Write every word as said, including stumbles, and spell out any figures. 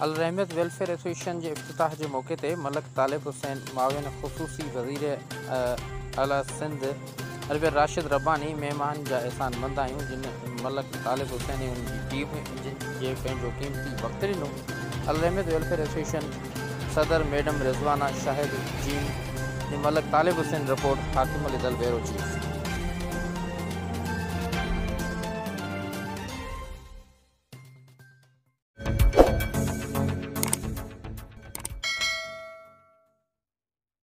अल Rahmat welfare association के इफ्तिताह के मौके ते मलक तालिब हुसैन माविन खसूसी वज़ीर आला सिंध अलविर राशिद रब्बानी मेहमान जा एहसान मंद आहियूं जिन मलक तालिब हुसैन ऐं उनकी टीम जिन जे पंहिंजो क़ीमती वक़्तु ॾिनो। अल रहमत वेलफेयर एसोसिएशन सदर मैडम रिज़वाना शाहिद जीन मलक तालिब हुसैन रिपोर्ट हाकिम अली दल बैरो चीफ।